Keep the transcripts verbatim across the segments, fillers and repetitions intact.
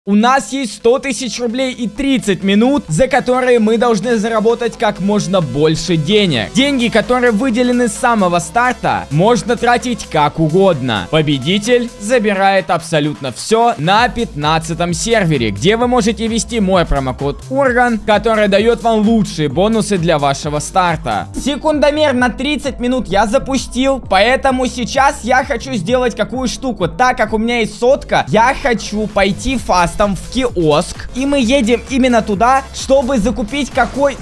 У нас есть сто тысяч рублей и тридцать минут, за которые мы должны заработать как можно больше денег. Деньги, которые выделены с самого старта, можно тратить как угодно. Победитель забирает абсолютно все на пятнадцатом сервере, где вы можете ввести мой промокод Урган, который дает вам лучшие бонусы для вашего старта. Секундомер на тридцать минут я запустил, поэтому сейчас я хочу сделать какую штуку. Так как у меня есть сотка, я хочу пойти фаст там в киоск, и мы едем именно туда, чтобы закупить какой...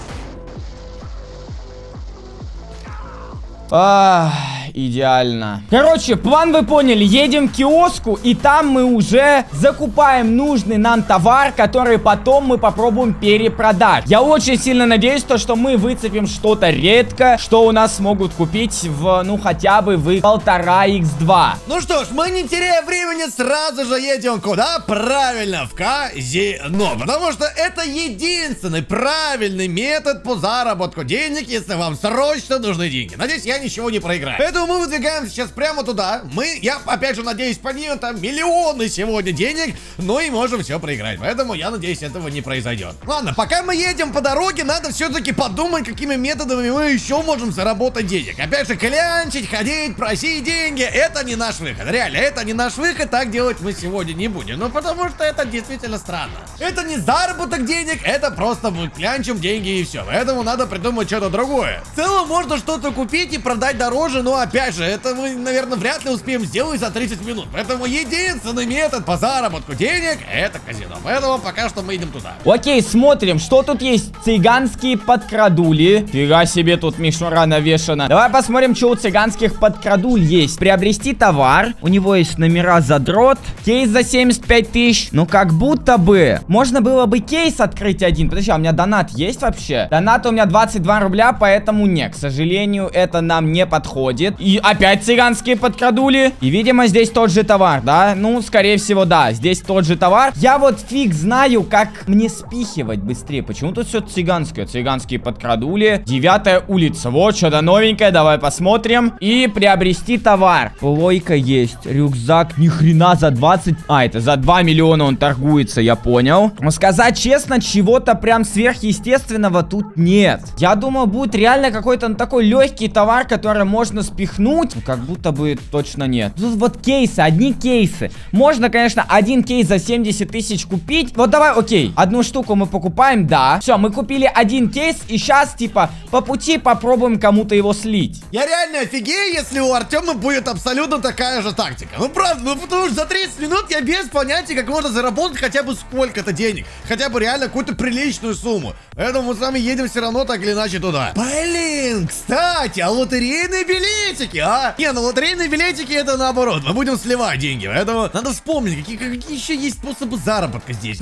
Ах, идеально. Короче, план вы поняли. Едем к киоску, и там мы уже закупаем нужный нам товар, который потом мы попробуем перепродать. Я очень сильно надеюсь, то, что мы выцепим что-то редко, что у нас смогут купить в, ну, хотя бы в полтора икс два. Ну что ж, мы не теряя времени, сразу же едем куда? Правильно, в казино. Потому что это единственный правильный метод по заработку денег, если вам срочно нужны деньги. Надеюсь, я ничего не проиграю. Поэтому мы выдвигаемся сейчас прямо туда. Мы, я опять же надеюсь, поднимем там миллионы сегодня денег, но и можем все проиграть. Поэтому я надеюсь, этого не произойдет. Ладно, пока мы едем по дороге, надо все-таки подумать, какими методами мы еще можем заработать денег. Опять же, клянчить, ходить, просить деньги. Это не наш выход. Реально, это не наш выход. Так делать мы сегодня не будем. Ну, потому что это действительно странно. Это не заработок денег, это просто мы клянчим деньги и все. Поэтому надо придумать что-то другое. В целом, можно что-то купить и продать дороже, но опять же, это мы, наверное, вряд ли успеем сделать за тридцать минут. Поэтому единственный метод по заработку денег — это казино. Поэтому пока что мы идем туда. Окей, смотрим, что тут есть. Цыганские подкрадули. Фига себе, тут мишура навешана. Давай посмотрим, что у цыганских подкрадуль есть. Приобрести товар. У него есть номера задрот. Кейс за семьдесят пять тысяч. Ну, как будто бы. Можно было бы кейс открыть один. Подожди, а у меня донат есть вообще? Донат у меня двадцать два рубля, поэтому нет. К сожалению, это нам не подходит. И опять цыганские подкрадули. И, видимо, здесь тот же товар, да? Ну, скорее всего, да. Здесь тот же товар. Я вот фиг знаю, как мне спихивать быстрее. Почему тут все цыганское? Цыганские подкрадули. Девятая улица. Вот, что-то новенькое. Давай посмотрим. И приобрести товар. Плойка есть. Рюкзак. Ни хрена за двадцать... А, это за два миллиона он торгуется, я понял. Но сказать честно, чего-то прям сверхъестественного тут нет. Я думал, будет реально какой-то, ну, такой легкий товар, который можно спихнуть. Ну, как будто бы точно нет. Тут вот кейсы, одни кейсы. Можно, конечно, один кейс за семьдесят тысяч купить. Вот давай, окей. Одну штуку мы покупаем, да. Все, мы купили один кейс. И сейчас, типа, по пути попробуем кому-то его слить. Я реально офигею, если у Артема будет абсолютно такая же тактика. Ну, правда, ну, потому что за тридцать минут я без понятия, как можно заработать хотя бы сколько-то денег. Хотя бы реально какую-то приличную сумму. Поэтому мы с вами едем все равно так или иначе туда. Блин, кстати, а лотерейные билетики, а? Не, ну лотерейные билетики это наоборот. Мы будем сливать деньги. Поэтому надо вспомнить, какие, какие еще есть способы заработка здесь.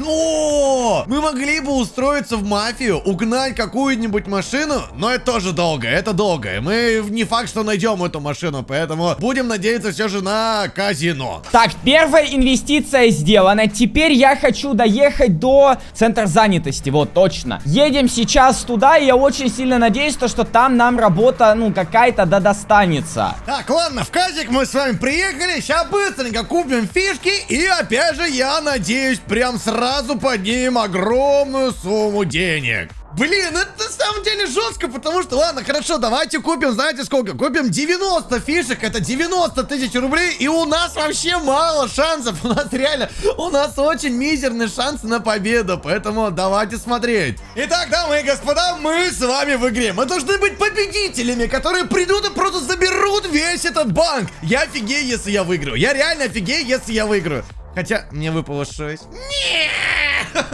Но мы могли бы устроиться в мафию, угнать какую-нибудь машину, но это тоже долго, это долго. Мы не факт, что найдем эту машину, поэтому будем надеяться все же на казино. Так, первая инвестиция сделана. Теперь я хочу доехать до центра занятости. Вот, точно. Едем сейчас туда, и я очень сильно надеюсь, то, что там нам работа, ну, какая-то да достанется. Так, ладно, в казик мы с вами приехали. Сейчас быстренько купим фишки. И опять же, я надеюсь, прям сразу поднимем огромную сумму денег. Блин, это на самом деле жестко, потому что, ладно, хорошо, давайте купим, знаете сколько? Купим девяносто фишек, это девяносто тысяч рублей, и у нас вообще мало шансов, у нас реально, у нас очень мизерный шанс на победу, поэтому давайте смотреть. Итак, дамы и господа, мы с вами в игре, мы должны быть победителями, которые придут и просто заберут весь этот банк. Я офигею, если я выиграю, я реально офигею, если я выиграю. Хотя, мне выпало шесть. Нет!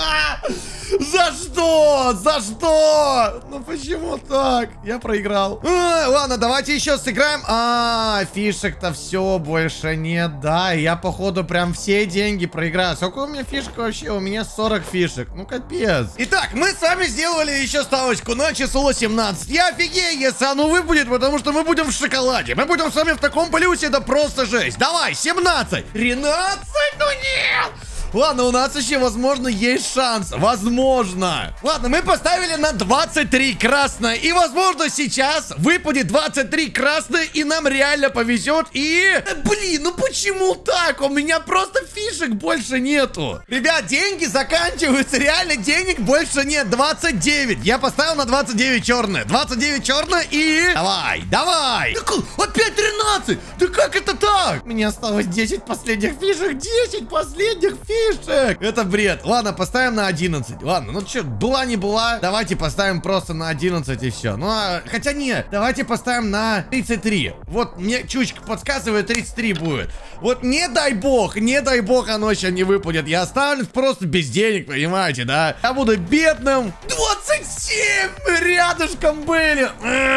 За что? За что? Ну почему так? Я проиграл. А, ладно, давайте еще сыграем. А, фишек-то все больше нет, да. Я, походу, прям все деньги проиграю. Сколько у меня фишек вообще? У меня сорок фишек. Ну, капец. Итак, мы с вами сделали еще ставочку на число семнадцать. Я офигею, если оно выпадет, потому что мы будем в шоколаде. Мы будем с вами в таком плюсе, это просто жесть. Давай, семнадцать. тринадцать, ну нет. Ладно, у нас еще, возможно, есть шанс. Возможно. Ладно, мы поставили на двадцать три красное. И, возможно, сейчас выпадет двадцать три красное, и нам реально повезет. И... Блин, ну почему так? У меня просто фишек больше нету. Ребят, деньги заканчиваются. Реально, денег больше нет. двадцать девять. Я поставил на двадцать девять черное. двадцать девять черное и... Давай, давай. Опять тринадцать. Да как это так? У меня осталось десять последних фишек. десять последних фишек. Это бред. Ладно, поставим на одиннадцать. Ладно, ну что, была не была. Давайте поставим просто на одиннадцать и все. Ну, а, хотя нет. Давайте поставим на тридцать три. Вот мне чучка подсказывает, тридцать три будет. Вот не дай бог, не дай бог оно еще не выпадет. Я останусь просто без денег, понимаете, да? Я буду бедным. двадцать семь рядышком были.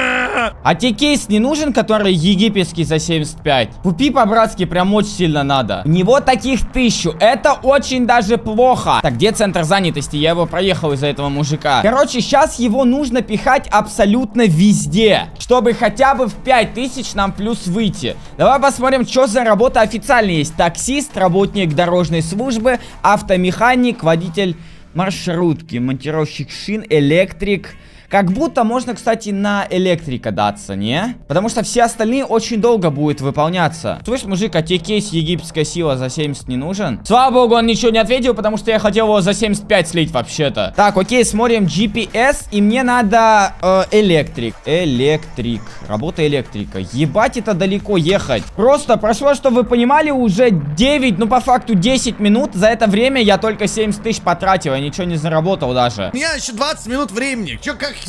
А тебе кейс не нужен, который египетский за семьдесят пять? Купи по-братски, прям очень сильно надо. У него таких тысячу. Это очень даже плохо. Так, где центр занятости? Я его проехал из-за этого мужика. Короче, сейчас его нужно пихать абсолютно везде, чтобы хотя бы в пять тысяч нам плюс выйти. Давай посмотрим, что за работа официально есть. Таксист, работник дорожной службы, автомеханик, водитель маршрутки, монтировщик шин, электрик. Как будто можно, кстати, на электрика даться, не? Потому что все остальные очень долго будут выполняться. Слышь, мужик, а тебе кейс египетская сила за семьдесят не нужен? Слава богу, он ничего не ответил, потому что я хотел его за семьдесят пять слить вообще-то. Так, окей, смотрим джи пи эс, и мне надо э, электрик. Электрик. Работа электрика. Ебать, это далеко ехать. Просто прошло, чтобы вы понимали, уже девять, ну по факту десять минут. За это время я только семьдесят тысяч потратил, я ничего не заработал даже. У меня еще двадцать минут времени. Че, как...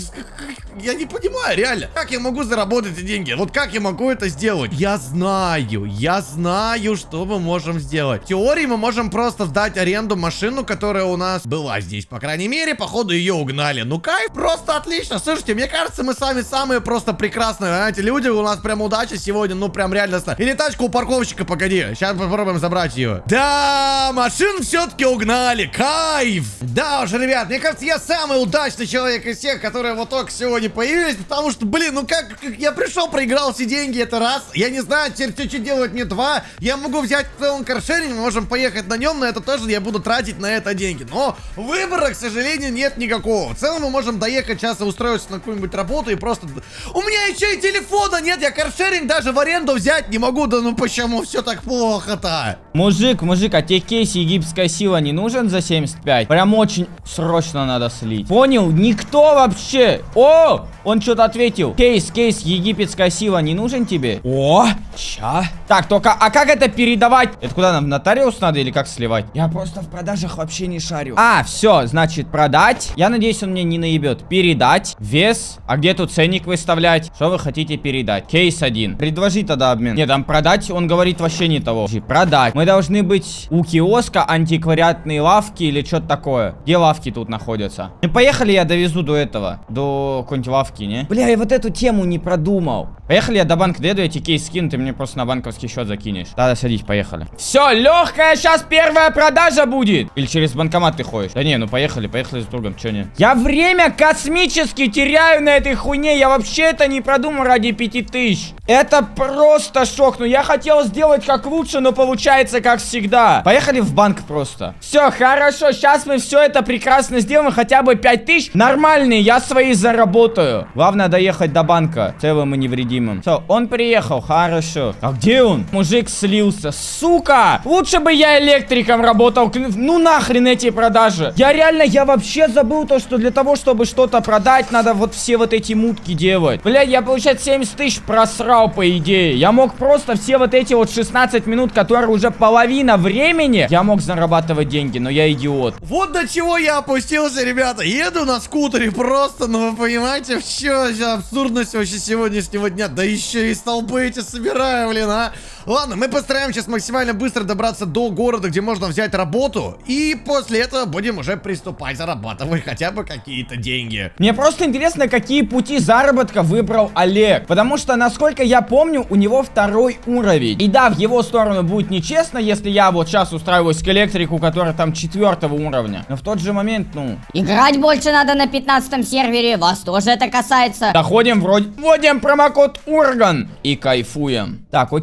Я не понимаю, реально. Как я могу заработать эти деньги? Вот как я могу это сделать? Я знаю, я знаю, что мы можем сделать. В теории мы можем просто сдать аренду машину, которая у нас была здесь. По крайней мере, походу ее угнали. Ну кайф, просто отлично. Слушайте, мне кажется, мы с вами самые просто прекрасные, знаете, люди. У нас прям удача сегодня, ну прям реально. Или тачку у парковщика, погоди. Сейчас попробуем забрать ее. Да, машину все-таки угнали. Кайф. Да уж, ребят, мне кажется, я самый удачный человек из всех, которые вот только сегодня появились, потому что, блин, ну как, как я пришел, проиграл все деньги, это раз, я не знаю, теперь что делать мне, два, я могу взять целый каршеринг, мы можем поехать на нем, но это тоже я буду тратить на это деньги, но выбора, к сожалению, нет никакого. В целом мы можем доехать сейчас и устроиться на какую-нибудь работу и просто... У меня еще и телефона нет, я каршеринг даже в аренду взять не могу, да ну почему все так плохо-то? Мужик, мужик, а тебе кейс египетская сила не нужен за семьдесят пять? Прям очень срочно надо слить. Понял? Никто вообще. О, он что-то ответил. Кейс, кейс, египетская сила не нужен тебе? О, ща. Так, только, а как это передавать? Это куда нам, в нотариус надо или как сливать? Я просто в продажах вообще не шарю. А, все, значит, продать. Я надеюсь, он мне не наебет. Передать. Вес. А где тут ценник выставлять? Что вы хотите передать? Кейс один. Предложи тогда обмен. Нет, там продать, он говорит вообще не того. Продать. Мы должны быть у киоска, антиквариатные лавки или что-то такое. Где лавки тут находятся? Ну, поехали, я довезу до этого. До какой-нибудь лавки, не? Бля, я вот эту тему не продумал. Поехали, я до банка доеду, эти кейс скину, ты мне просто на банковский счет закинешь. Да-да, садись, поехали. Все, легкая сейчас первая продажа будет. Или через банкомат ты ходишь? Да не, ну поехали, поехали с другом, че не? Я время космически теряю на этой хуйне, я вообще это не продумал ради пяти тысяч. Это просто шок, ну я хотел сделать как лучше, но получается как всегда. Поехали в банк просто. Все, хорошо, сейчас мы все это прекрасно сделаем, хотя бы пять тысяч. Нормальные, я свои заработаю. Главное доехать до банка целым и невредимым. Все, он приехал, хорошо. А где он? Мужик слился, сука. Лучше бы я электриком работал. Ну нахрен эти продажи. Я реально, я вообще забыл то, что для того, чтобы что-то продать, надо вот все вот эти мутки делать. Блядь, я, получается, семьдесят тысяч просрал, по идее. Я мог просто все вот эти вот шестнадцать минут, которые уже половина времени, я мог зарабатывать деньги, но я идиот. Вот до чего я опустился, ребята. Еду на скутере просто, ну вы понимаете, все, абсурдность вообще сегодняшнего дня. Да еще и столбы эти собираю, блин, а. Ладно, мы постараемся сейчас максимально быстро добраться до города, где можно взять работу. И после этого будем уже приступать зарабатывать хотя бы какие-то деньги. Мне просто интересно, какие пути заработка выбрал Олег. Потому что, насколько я помню, у него второй уровень. И да, в его сторону будет нечестно, если я вот сейчас устраиваюсь к электрику, который там четвертого уровня. Но в тот же момент, ну... Играть больше надо на пятнадцатом сервере, вас тоже это касается. Доходим вроде... Вводим промокод Урган и кайфуем. Так, окей, вот.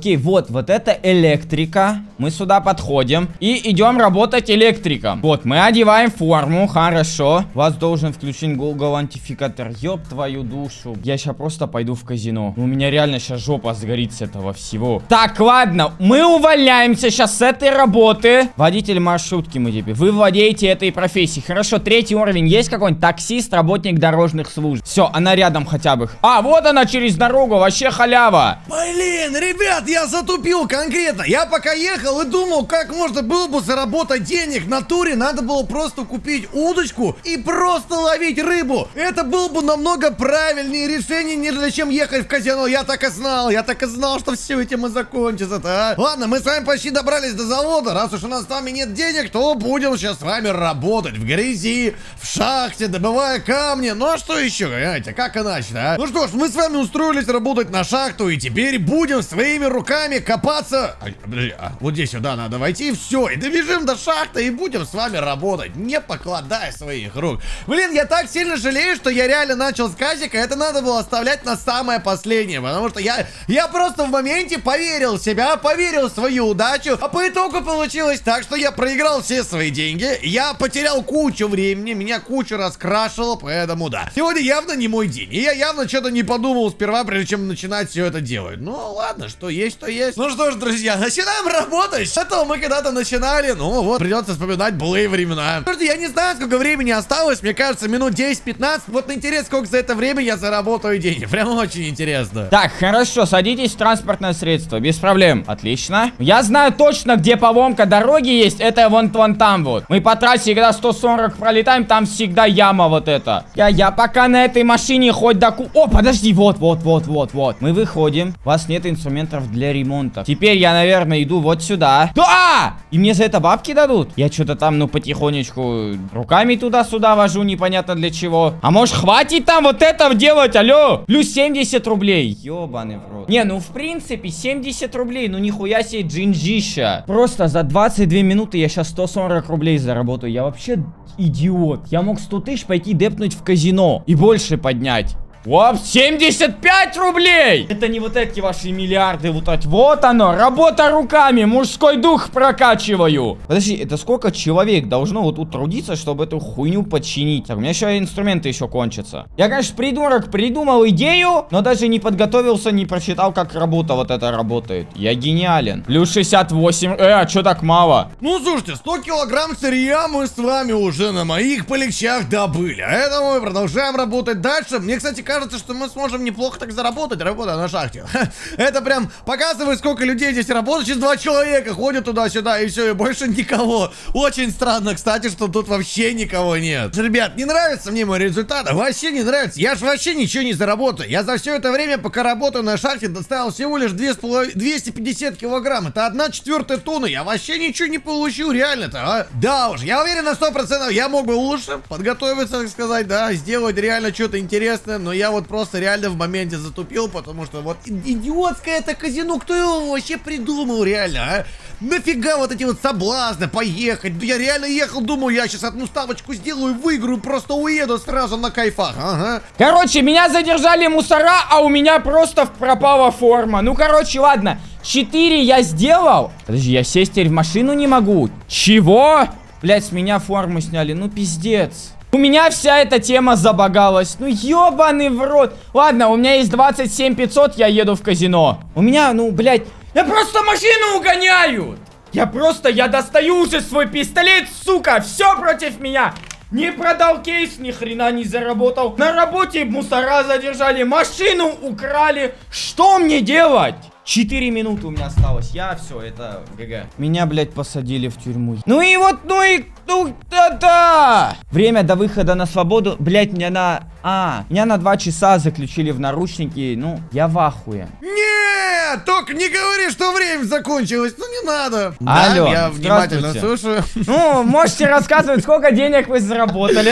Вот, вот это электрика. Мы сюда подходим и идем работать электриком. Вот, мы одеваем форму, хорошо. Вас должен включить Google антификатор. Ёб твою душу. Я сейчас просто пойду в казино. У меня реально сейчас жопа сгорит с этого всего. Так, ладно, мы увольняемся сейчас с этой работы. Водитель маршрутки мы теперь. Вы владеете этой профессией. Хорошо, третий уровень есть какой-нибудь? Таксист, работник дорожных служб. Все, она рядом хотя бы. А, вот она через дорогу, вообще халява. Блин, ребят, я затупил конкретно. Я пока ехал и думал, как можно было бы заработать денег. В натуре надо было просто купить удочку и просто ловить рыбу. Это было бы намного правильнее решение, нежели чем ехать в казино. Я так и знал, я так и знал, что все этим и закончится-то, а. Ладно, мы с вами почти добрались до завода. Раз уж у нас с вами нет денег, то будем сейчас с вами работать в грязи, в шахте, добывая камни. Ну а что еще, понимаете, как иначе-то, а? Ну что ж, мы с вами устроились работать на шахту, и теперь будем своими руками копаться. А, подожди, а, вот здесь сюда надо войти, все, и добежим до шахты, и будем с вами работать, не покладая своих рук. Блин, я так сильно жалею, что я реально начал с казика, это надо было оставлять на самое последнее, потому что я, я просто в моменте поверил в себя, поверил в свою удачу, а по итогу получилось так, что я проиграл все свои деньги, я потерял кучу времени, меня куча раскрашивала, поэтому да. Сегодня явно не мой день, и я явно что-то не подумал сперва, прежде чем начинать все это делать. Ну ладно, что есть, то есть. Ну что ж, друзья, начинаем работать. С этого мы когда-то начинали, ну вот, придется вспоминать былые времена. Слушайте, я не знаю, сколько времени осталось, мне кажется, минут десять-пятнадцать. Вот интересно, сколько за это время я заработаю денег. Прям очень интересно. Так, хорошо, садитесь в транспортное средство, без проблем. Отлично. Я знаю точно, где поломка дороги есть, это вон, вон там вот. Мы по трассе, когда сто сорок пролетаем, там всегда яма вот эта. Я, я пока на этой машине хоть до ку... О, подожди, вот, вот, вот, вот, вот. Мы выходим, у вас нет инструментов для ремонта. Теперь я, наверное, иду вот сюда. Да! И мне за это бабки дадут? Я что-то там, ну, потихонечку руками туда-сюда вожу, непонятно для чего. А может, хватит там вот это делать, алло? Плюс семьдесят рублей. Ёбаный в рот. Не, ну, в принципе, семьдесят рублей, ну, нихуя себе джинжища. Просто за двадцать две минуты я сейчас сто сорок рублей заработаю. Я вообще идиот. Я мог сто тысяч пойти депнуть в казино и больше поднять. Оп, семьдесят пять рублей! Это не вот эти ваши миллиарды, вот эти. Вот оно, работа руками, мужской дух прокачиваю. Подожди, это сколько человек должно вот тут трудиться, чтобы эту хуйню подчинить? Так, у меня еще инструменты еще кончатся. Я, конечно, придурок, придумал идею, но даже не подготовился, не прочитал, как работа вот эта работает. Я гениален. Плюс шестьдесят восемь. Э, а что так мало? Ну, слушайте, сто килограмм сырья мы с вами уже на моих полегчах добыли. А это мы продолжаем работать дальше. Мне, кстати, кажется, Кажется, что мы сможем неплохо так заработать, работая на шахте. Это прям показывает, сколько людей здесь работает. Сейчас два человека ходят туда-сюда, и все, и больше никого. Очень странно, кстати, что тут вообще никого нет. Ребят, не нравится мне мой результат, вообще не нравится. Я ж вообще ничего не заработаю. Я за все это время, пока работаю на шахте, доставил всего лишь двести пятьдесят килограмм. Это одна четвертая тонна. Я вообще ничего не получу, реально-то, а? Да уж, я уверен на сто процентов, я мог бы лучше подготовиться, так сказать, да, сделать реально что-то интересное, но я Я вот просто реально в моменте затупил, потому что вот идиотское это казино, кто его вообще придумал реально, а? Нафига вот эти вот соблазны поехать? Я реально ехал, думаю, я сейчас одну ставочку сделаю, выиграю, просто уеду сразу на кайфах, ага. Короче, меня задержали мусора, а у меня просто пропала форма. Ну, короче, ладно, четыре я сделал. Подожди, я сесть теперь в машину не могу. Чего? Блять, с меня форму сняли, ну пиздец. У меня вся эта тема забагалась. Ну, ёбаный в рот. Ладно, у меня есть двадцать семь пятьсот, я еду в казино. У меня, ну, блядь, я просто машину угоняют. Я просто, я достаю уже свой пистолет, сука, все против меня. Не продал кейс, ни хрена не заработал. На работе мусора задержали, машину украли. Что мне делать? Четыре минуты у меня осталось. Я все, это ГГ. Меня, блядь, посадили в тюрьму. Ну и вот, ну и... Ну, да-да! Время до выхода на свободу. Блядь, меня на... А, меня на два часа заключили в наручники. Ну, я в ахуе. Нет, только не говори, что время закончилось. Ну, не надо. Алло, да, я внимательно слушаю. Ну, можете рассказывать, сколько денег вы заработали?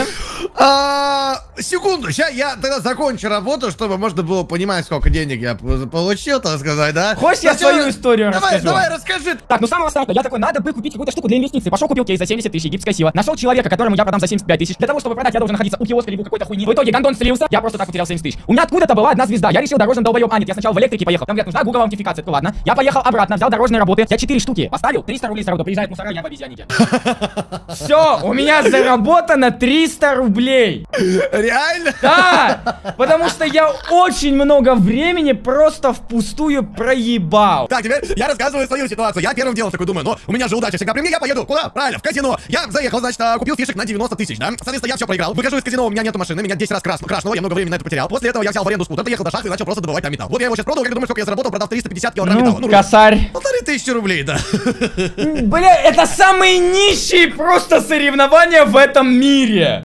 А, секунду, сейчас я тогда закончу работу, чтобы можно было понимать, сколько денег я получил, так сказать, да? Хочешь, я свою историю давай, расскажу? Давай, расскажи. Так, ну с самого старта я такой, надо бы купить какую-то штуку для инвестиций. Пошел, купил кейс за семьдесят тысяч, египетская сила. Нашел человека, которому я продам за семьдесят пять тысяч. Для того, чтобы продать, я должен находиться у киоска либо какой-то хуйни. В итоге Гандон слился, я просто так потерял семьдесят тысяч. У меня откуда-то была одна звезда, я решил дорожным долбоёб. А, нет, я сначала в электрике поехал. Там говорят, нужна Google аутентификация. Ну ладно. Я поехал обратно, взял дорожные работы. Я четыре штуки поставил, триста рублей сразу. Приезжает мусора, я в обезьяннике. Все, у меня заработано триста рублей. Реально? Да, потому что я очень много времени просто впустую проебал. Так, теперь я рассказываю свою ситуацию. Я первым делом такой думаю, ну, у меня же удача всегда при мне, я поеду. Куда? Правильно, в казино. Я заехал, значит, купил фишек на девяносто тысяч, да? Соответственно, я все проиграл. Выхожу из казино, у меня нету машины, меня десять раз крас крашнуло, я много времени на это потерял. После этого я взял в аренду скутер, доехал до шахты и начал просто добывать там металл. Вот я его сейчас продал, как ты думаешь, сколько я заработал, продав триста пятьдесят килограмм металла. Ну, косарь. Полторы тысячи рублей, да. Бля, это самые нищие просто соревнования в этом мире.